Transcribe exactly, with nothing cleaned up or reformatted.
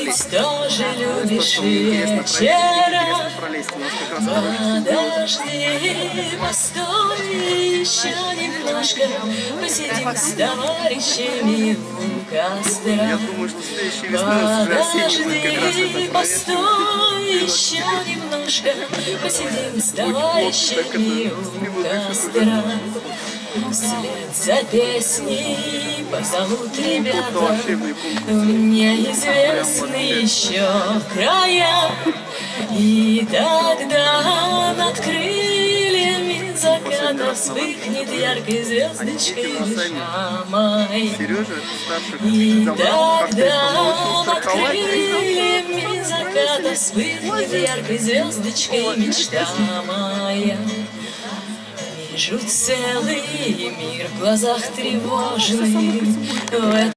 ведь тоже любишь вечера. Подожди, постой еще немножко, посидим с товарищами у костра. Подожди, постой еще немножко, посидим с товарищами у костра. Вслед за песней позовут ребята в неизвестны еще края. И тогда над крыльями заката вспыхнет яркой звездочкой душа моя. И тогда над крыльями заката вспыхнет яркой звездочкой мечта моя. Вижу целый мир в глазах тревожных.